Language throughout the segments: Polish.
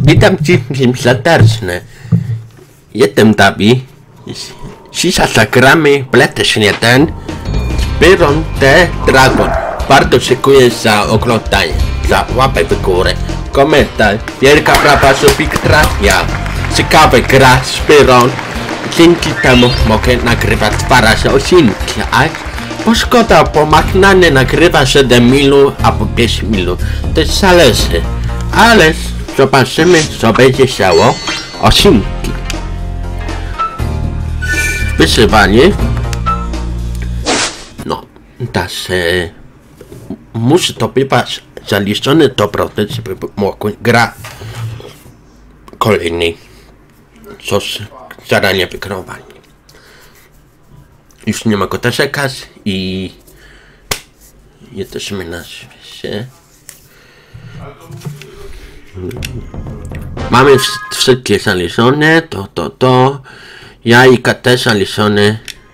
Witam Cię serdecznie. Jestem Dabi. Dzisiaj zagramy Playstation 1 Speedrun The Dragon. Bardzo dziękuję za oglądanie, za łapę w górę, komentarz, wielka brawa, subskrypcja. Ciekawe gra Speedrun. Dzięki temu mogę nagrywać 2 razy odcinki, a bo szkoda, bo maknany nagrywa 7 minut albo 5 minut. To zależy, ale zobaczymy, co będzie działo. Odcinki. Wysyłanie. No, teraz muszę to być zaliczone do procent, żeby mogłem grać kolejny. Coś zaranie wykrowanie. Już nie mogę też czekać i jesteśmy na świecie. Mamy wszystkie zaliczone, to. Jajka też zaliczone.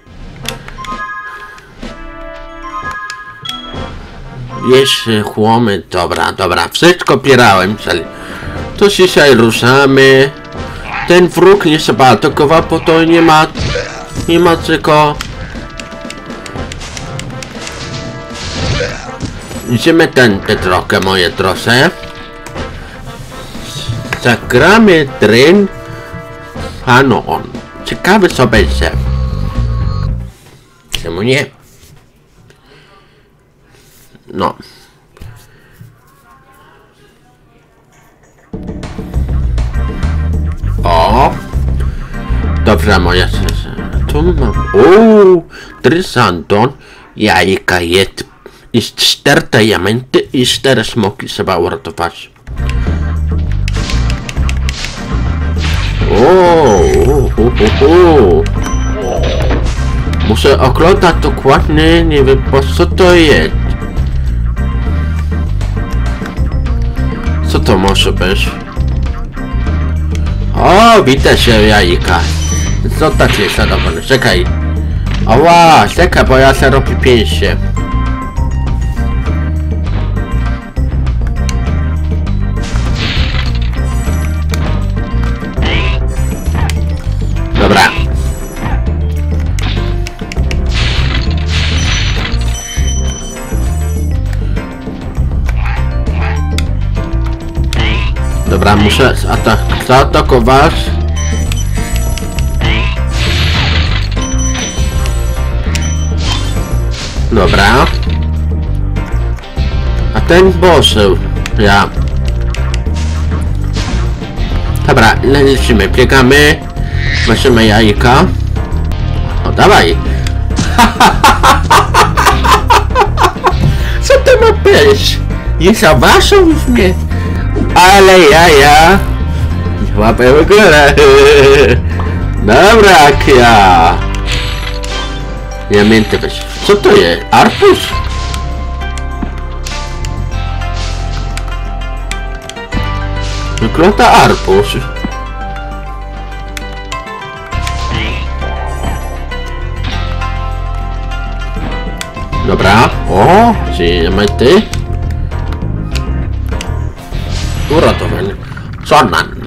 Jeszcze chłomy, dobra, wszystko bierałem. To dzisiaj ruszamy. Ten wróg nie trzeba atakować, bo to nie ma czego. Idziemy tędy trochę, moje drodze. Zagramy Drain Hanon. Ciekawe co będzie. Czemu nie? No. O! Dobra, moja tu mam. Trysanton. Jajka jest. Jest 4 diamenty i 4 smoki trzeba uratować. Muszę oglądać dokładnie, nie wiem po co to jest. Co to może być? O, widzę się jajka. Co tak jest zadowolony? Czekaj. Ała, czekaj, bo ja się robię pięście. Dobra. Dobra, muszę zaatakować. Dobra. A ten poseł. Ja. Dobra, lecimy, biegamy. Weźmy jajka. O, dawaj. Co to ma być? Nie zauważył już mnie. Ale jaja. Łapę w górę. Dobra, ja. Diamenty weź. Co to jest? Arpus? Wygląda arpus. Dobra, o, diamenty. Uratowany. Sonan.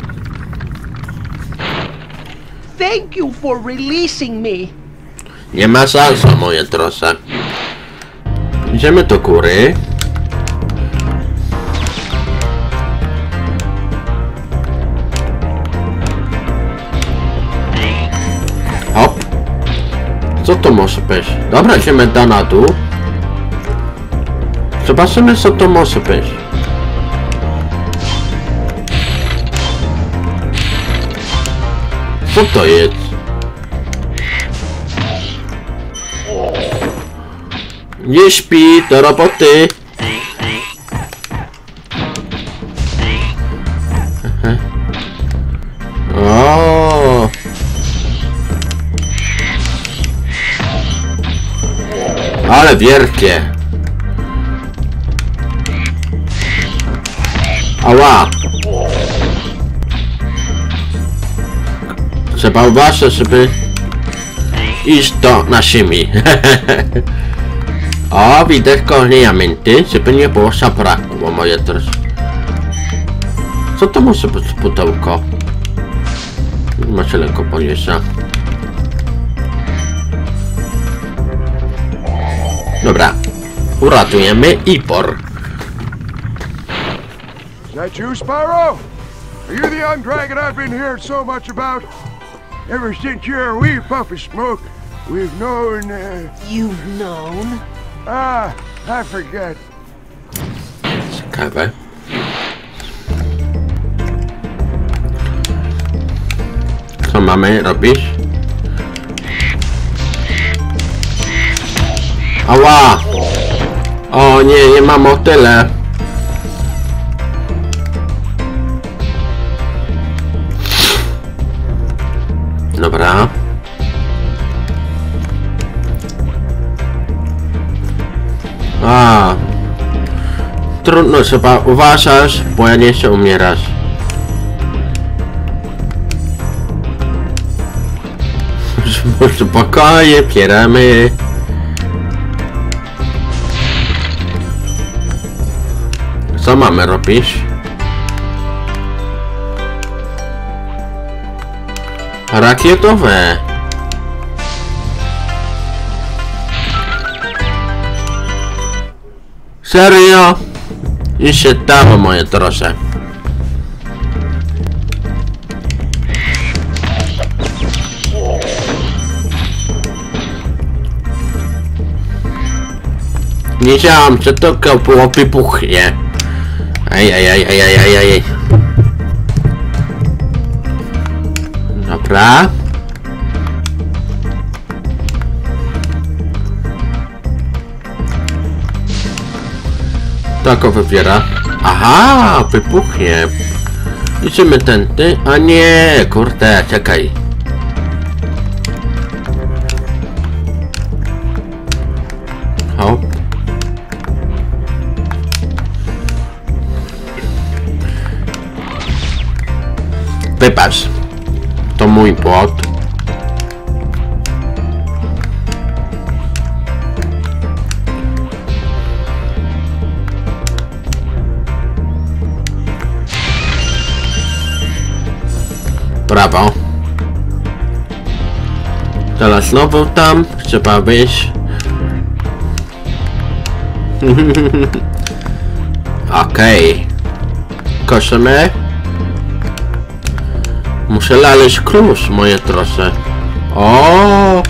Thank you for releasing me. Nie ma sensu, moje drodze. Idziemy do góry. Hop. Co to może być? Dobra, idziemy na dół. Zobaczymy, co to może być. Co to jest? Nie śpi, do roboty. O. Ale wielkie. Ała. Trzeba uważać, żeby iść do naszymi. O, widać kolejne diamenty, żeby nie było zabrakło, moje drodzy. Co to może być pudełko? Macie lekko poniesia. Dobra. Uratujemy Ipor. Is that you, Spyro? Are you the young dragon I've been hearing so much about? Ever since you're a wee puff of smoke, we've known, You've known? I forget. Ciekawe. Co mamy robić? Ała! O nie, nie mam o tyle. Dobra. Trudno, trzeba uważać, bo ja nie chcę umierać. Spokojnie, pieramy. Co mamy robić? Rakietowe. Serio? I się dało, moje droże. Nie wiedziałam, że to było wybuchnie. Aj. Dobra. Tak go wybiera. Aha, wybuchnie. Idziemy tędy. A nie, kurde, czekaj. Hop. Wybacz. To mój błąd. Brawo. Teraz znowu tam. Trzeba wyjść. Okej. Koszemy. Muszę znaleźć klucz, moje trosze. O!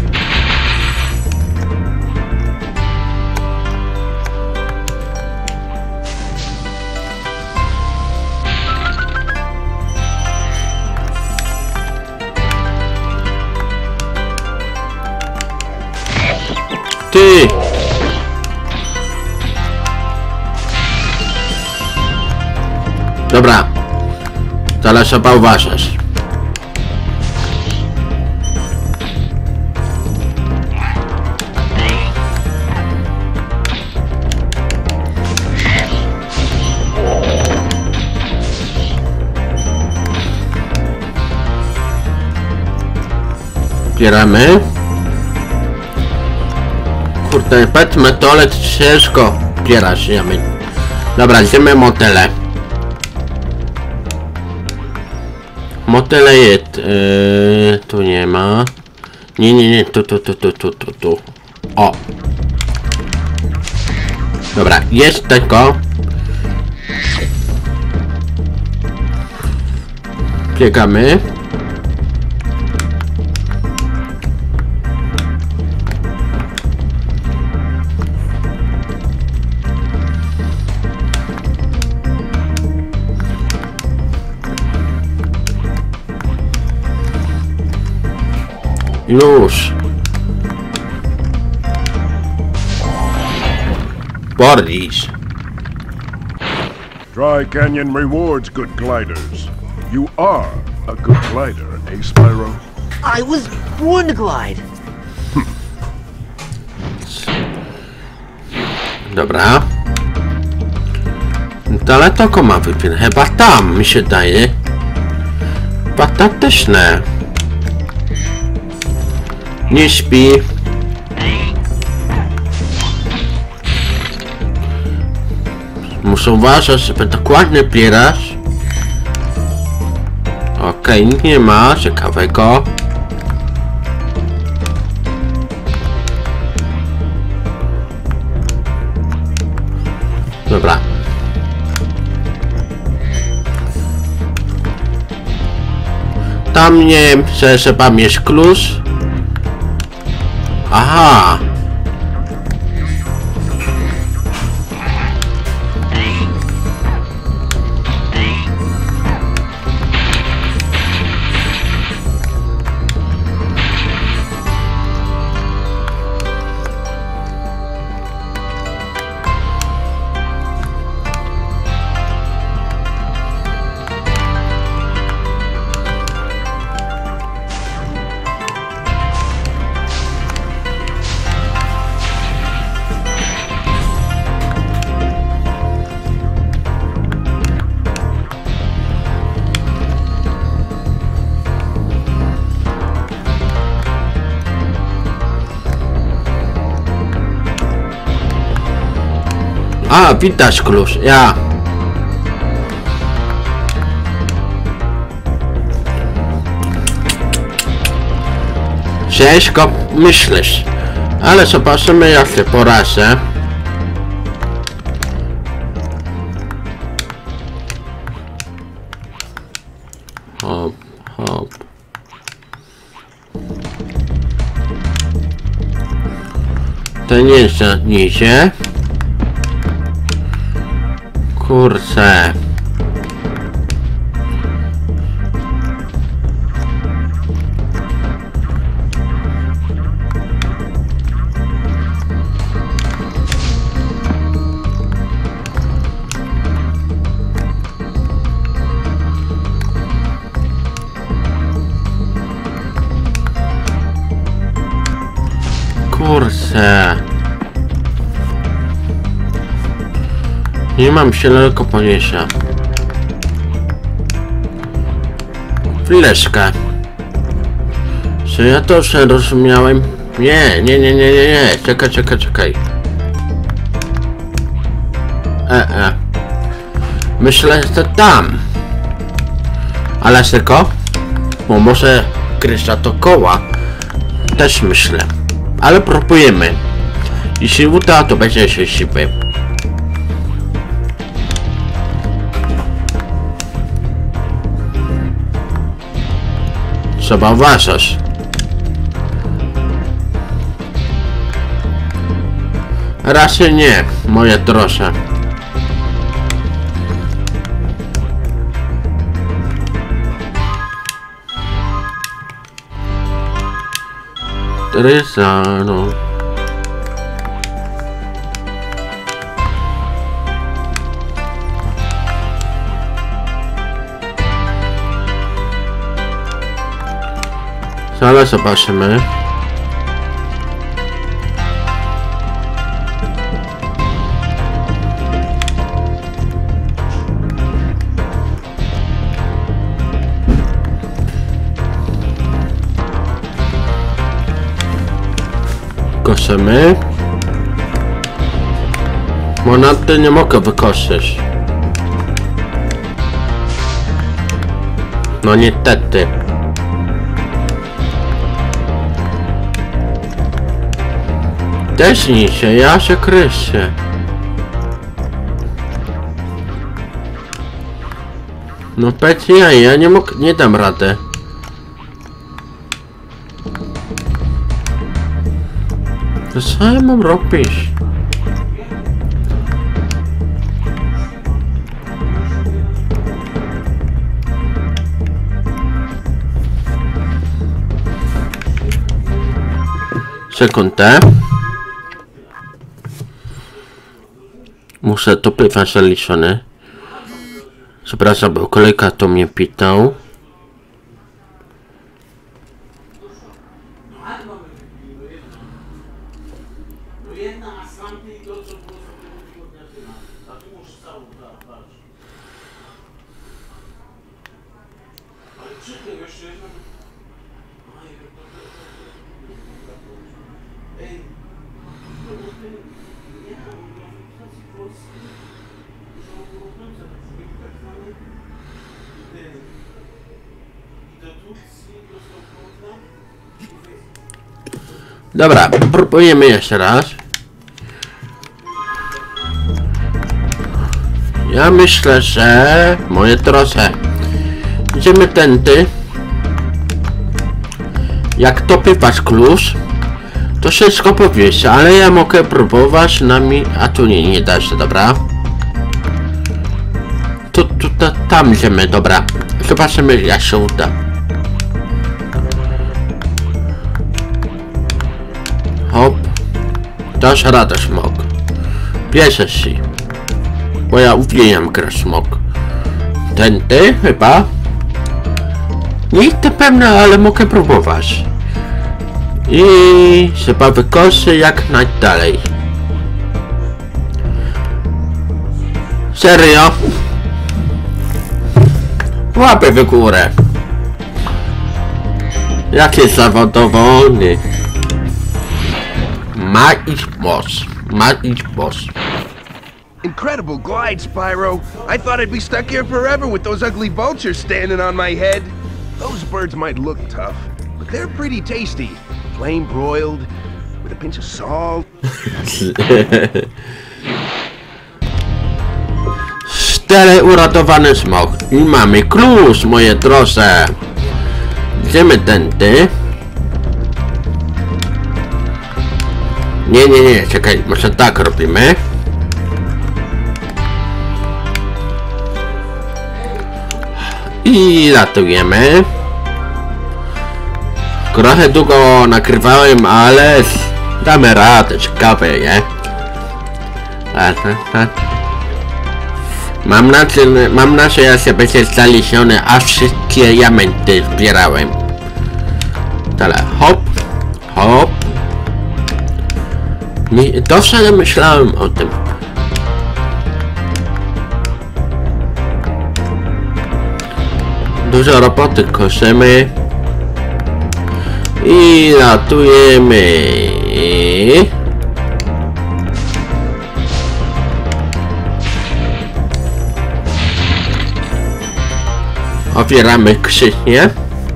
Ty! Dobra. Teraz trzeba uważać. Zbieramy. Kurde, powiedzmy to, ale ciężko zbierać. Dobra, idziemy motele. Motele jest. Tu nie ma. Nie, tu. O. Dobra, jest tego. Biegamy. Już. Boris. Dry Canyon rewards good gliders. You are a good glider, eh, Spyro? I was born to glide. Dobra. Ale to ma wypięte. Chyba tam mi się daje. Patatyczne. Nie śpi. Muszę uważać, żeby dokładnie zbierać. Okej, nikt nie ma ciekawego. Dobra. Tam nie wiem, że trzeba mieć klucz. Aha. A, widać klucz, ja. Ciężko myślisz, ale zobaczymy jak się poradzę. Hop, hop. To nie jest nidzie. Kurczę. Kurczę. Nie mam zielonego pojęcia. Chwileczkę. Czy ja to już rozumiałem? Nie. Czekaj. Myślę, że tam. Ale tylko? Bo może kryształ to koła. Też myślę. Ale próbujemy. Jeśli uda, to będzie szczęśliwy. Trzeba uważać. Raczej nie, moje droże. Trezano. Zaraz zobaczymy. Koszymy. Monety nie mogę wykoszyć. No niestety. Też nic się, ja się kryszę. No pewnie ja nie mogę, nie dam rady. To co ja mam robić? Sekundę. Muszę to pływać zaliczone. Przepraszam, bo kolega to mnie pytał. Dobra, próbujemy jeszcze raz. Ja myślę, że moje trochę. Idziemy tędy. Jak topie wasz klucz, to wszystko powiesz, ale ja mogę próbować nami. A tu nie da się, dobra. Tam idziemy, dobra. Zobaczymy, jak się uda. Hop. Dasz radę, smok. Bierzesz się. Bo ja uwielbiam grę smok. Tędy chyba. Nie jestem pewna, ale mogę próbować. I trzeba wykorzystać jak najdalej. Serio? Łapę w górę. Jakie zawodowolny. Ma iść boss. Ma iść boss. Incredible glide, Spyro. I thought I'd be stuck here forever with those ugly vultures standing on my head. Those birds might look tough, but they're pretty tasty. Plain broiled, with a pinch of salt. Cztery uratowany smok. I mamy klucz, moje drodze. Idziemy tędy. Nie, czekaj, może tak robimy. I latujemy. Trochę długo nagrywałem, ale damy radę, ciekawe, nie? Mam nadzieję, że będzie znalezione, a wszystkie diamenty zbierałem. Dalej, hop, hop. Dobrze myślałem o tym. Dużo roboty kończymy. I latujemy. Otwieramy skrzynię.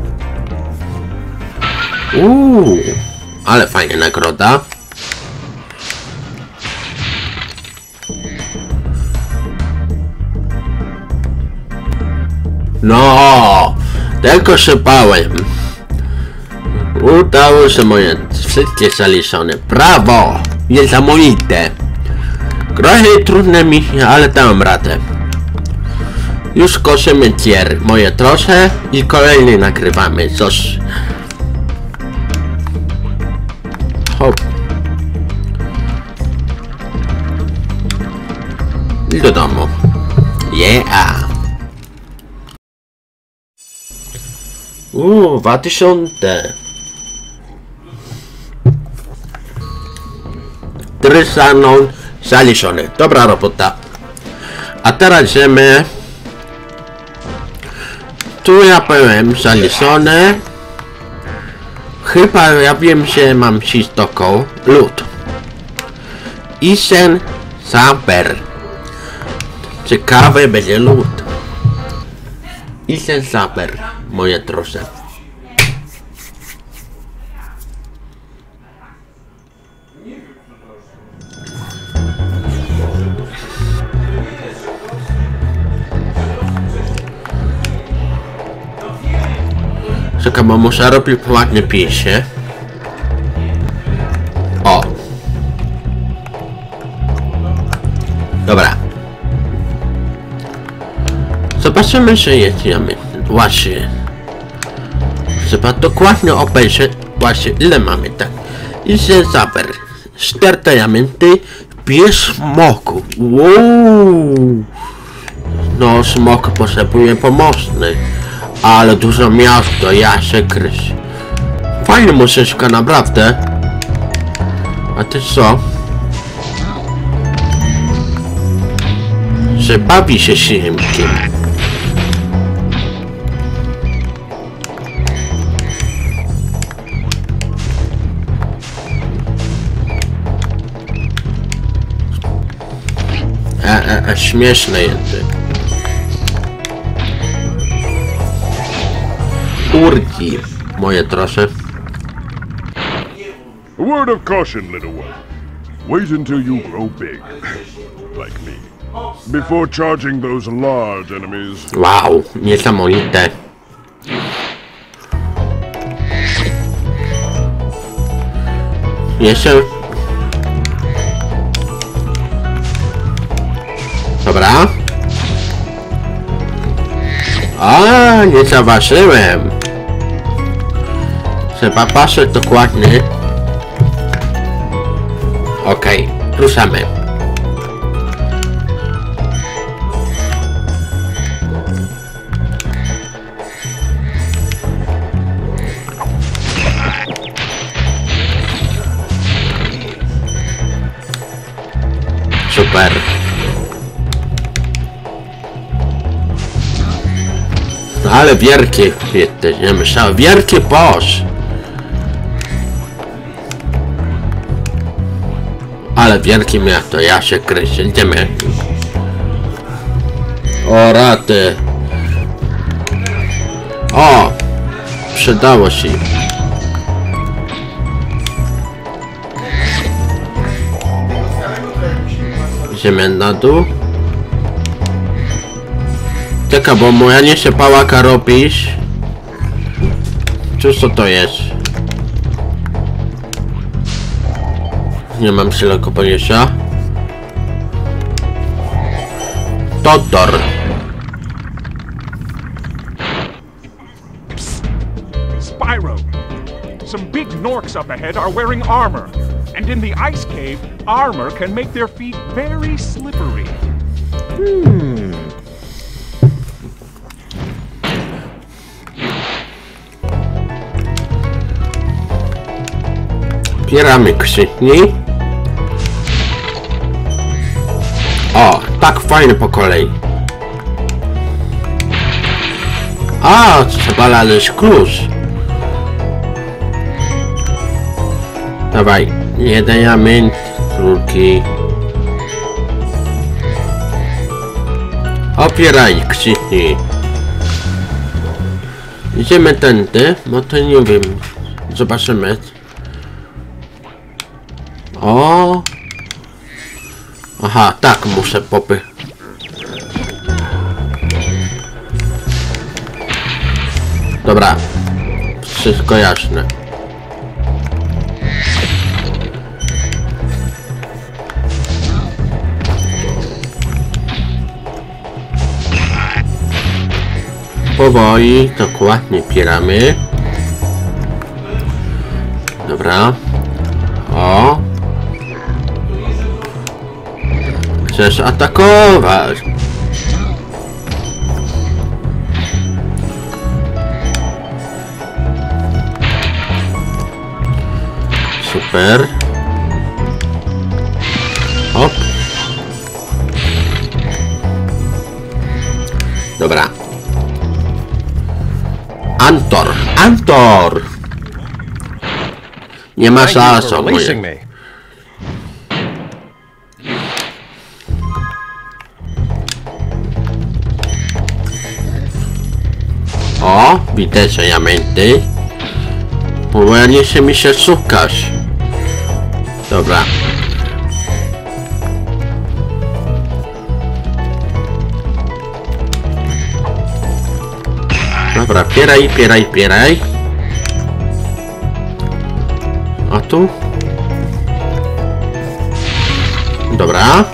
Ale fajna nagroda. No, tylko szybałem. Udało się moje wszystkie zaliczone. Brawo! Niesamowite. Trochę trudne mi, ale dałem radę. Już kończymy tier, moje trosze i kolejny nagrywamy coś. Hop. I do domu. Yeah. 2000. Trysaną zaliczony. Dobra robota. A teraz idziemy. Tu ja powiem zaliczone. Chyba ja wiem, że mam czystoko lód. I sen saber. Ciekawy będzie lód. I sen saber, moje trosze. Czekaj, bo muszę robić ładnie pisie. O. Dobra. Zobaczymy, że jedziemy. Właśnie. Trzeba dokładnie obejrzeć właśnie ile mamy, tak. I się zaber. 4 diamenty. 5 smoków. Wow. No, smok potrzebuje pomocny. Ale dużo miasto, ja się kryć. Fajnie muzyczka, naprawdę. A ty co? Że bawi się Simkiem. Śmieszne jest. Urki. Moje trosze. A word of caution, little one. Wait until you grow big, like me, before charging those large enemies. Wow, niesamowite. Jeszcze... Dobra. A, nie zauważyłem. Trzeba patrzeć dokładnie. Okej, ruszamy. Super. Ale wielkie, nie myślałem, wielki boss. Ale wielkie miasto, ja się kryję, idziemy. O rady. O, przydało się. Idziemy na dół. Czekaj, bo moja nie się pałaka robisz. Cóż to jest? Nie mam silnego pojęcia. Totor. Spyro, some big Norks up ahead are wearing armor. And in the ice cave, armor can make their feet very slippery. Bieramy krzykni. O, tak fajnie po kolei. A, trzeba znaleźć klucz. Dawaj, jeden diament, drugi. Opieraj krzykni. Idziemy tędy, bo to nie wiem. Zobaczymy. O! Aha, tak muszę popy. Dobra. Wszystko jasne. Powoli, dokładnie pieramy. Dobra. O! Chcesz atakować? Super. Hop. Dobra. Antor! Nie ma szans, moje. O, widzę diamenty. Powoli się mi się szukasz. Dobra. Dobra, pieraj. A tu? Dobra.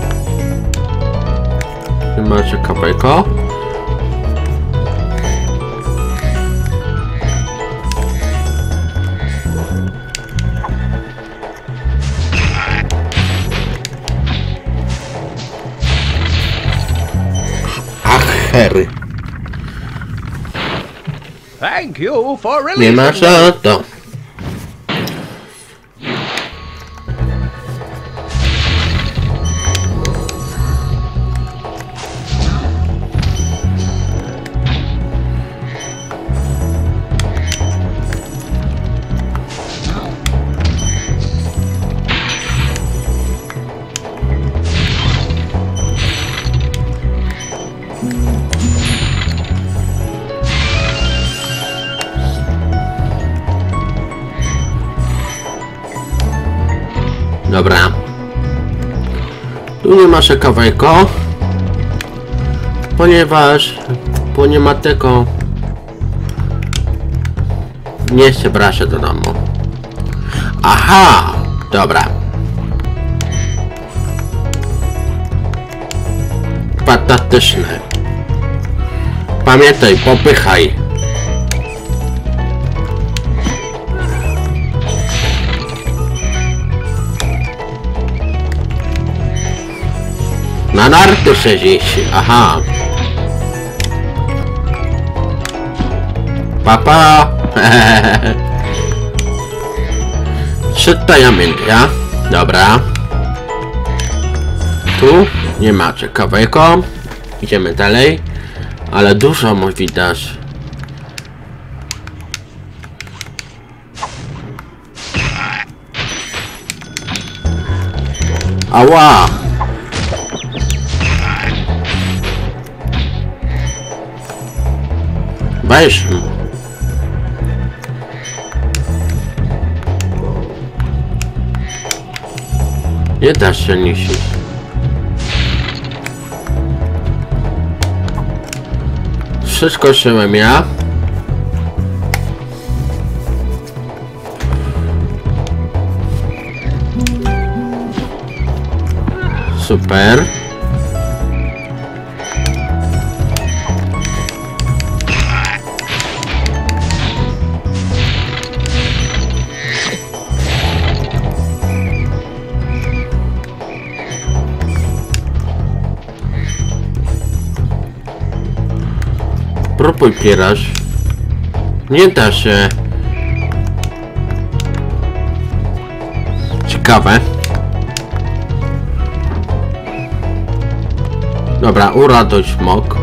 Macie kawałko. Harry. Thank you for Nie releasing ma za to. Dobra. Tu nie ma kawałka, ponieważ nie ma tego. Nie chcę brać do domu. Aha! Dobra. Patatyczne. Pamiętaj, popychaj. Na narty siedzisz. Aha. Papa. 3 diamenty, ja? Dobra. Tu nie ma ciekawego. Idziemy dalej. Ale dużo mu widać. Ała! Weź mu. Nie da się nosić. Wszystko szyłem ja. Super. Próbuj pierać. Nie da się. Ciekawe. Dobra, uraduj smok.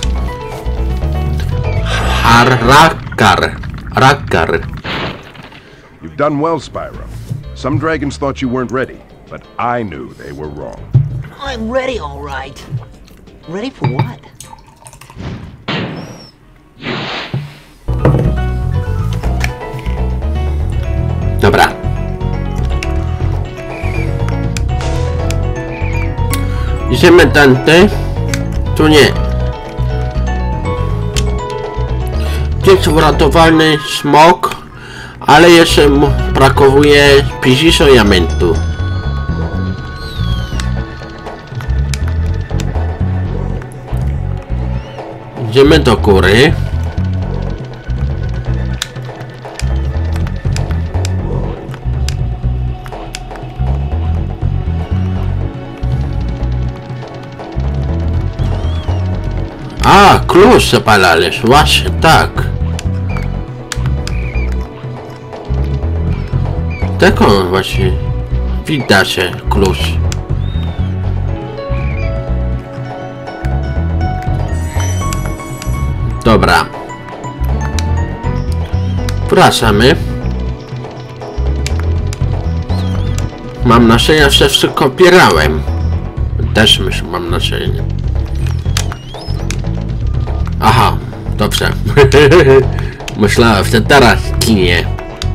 Rakar. You've done well, Spyro. Some dragons thought you weren't ready, but I knew they were wrong. I'm ready, all right. Ready for what? Dobra. Idziemy tędy. Tu nie. Jest uratowany smok, ale jeszcze mu brakuje 50 diamentów. Idziemy do góry. A, klucz zapalałeś, właśnie tak. Taką właśnie widać klucz. Dobra. Wracamy. Mam nadzieję, że wszystko opierałem. Też myślę, mam nadzieję. Aha, dobrze. Myślałem, że teraz ginie.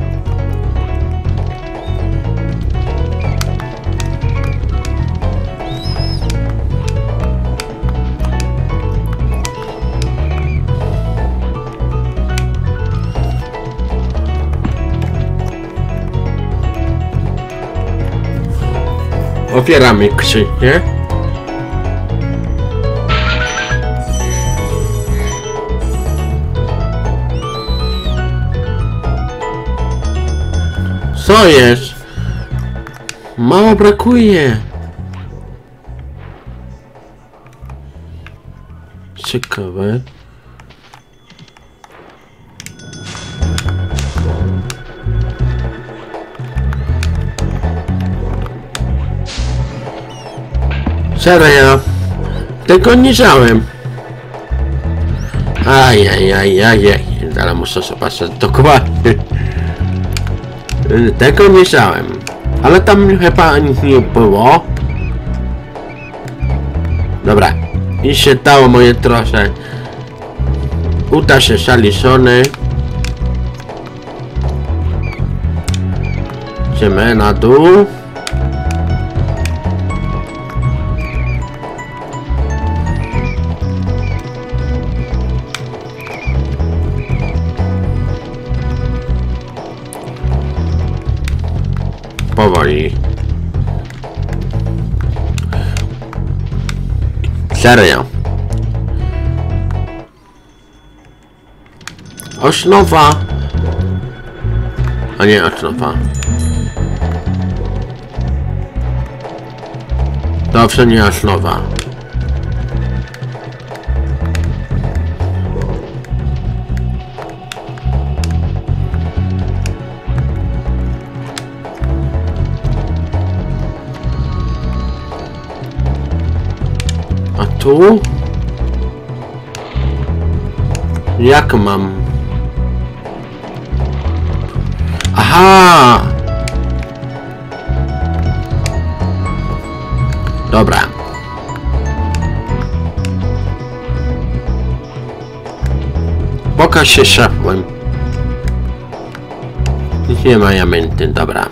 Otwieramy skrzynię. Co jest? Mało brakuje. Ciekawe. Serio? Tego nie żałem. Ajajajajaj. Ale muszę zobaczyć dokładnie. Tego nie żałem. Ale tam chyba nic nie było. Dobra. I się dało moje trosze. Uda się szaliszony. Idziemy na dół. powoli. Serio. Osnowa. A nie osnowa. Dobrze, nie osnowa. A tu? Jak mam? Aha! Dobra. Pokaż się szefłem. Nie ma diamenty, dobra.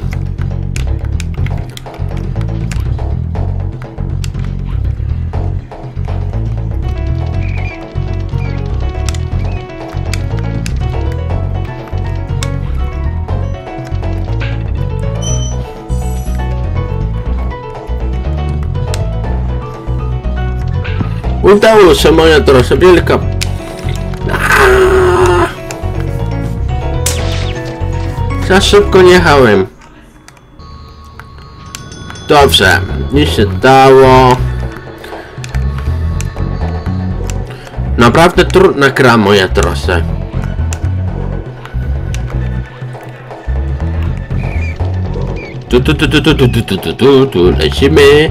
Udało się, moja trochę wielka. Za szybko nie jechałem. Dobrze, nie się dało. Naprawdę trudna gra, moja trochę. Tu lecimy.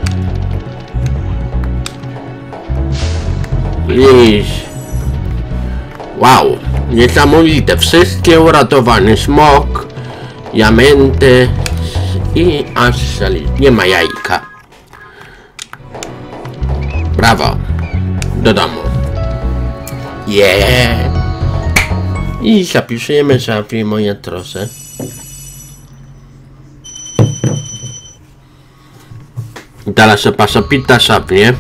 Wow, niesamowite, wszystkie uratowane, smok, diamenty i aż nie ma jajka. Brawo, do domu. Yeah. I zapisujemy sobie moje trosze. I teraz się pasopita sobie.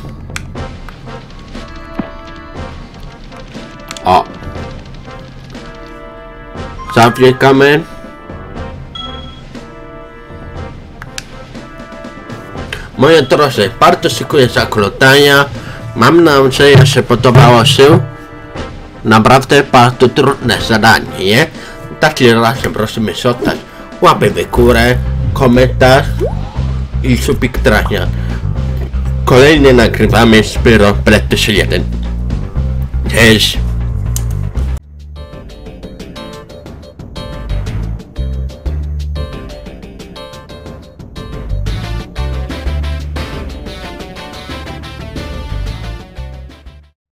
O! Zapiekamy. Moje trosze, bardzo dziękuję za oglądanie. Mam nadzieję, że się podobało się. Naprawdę bardzo trudne zadanie, nie? Taki razem prosimy zostać łapy w górę, komentarz i subskrypcja. Kolejny nagrywamy z Spyro PlayStation 1. Cześć!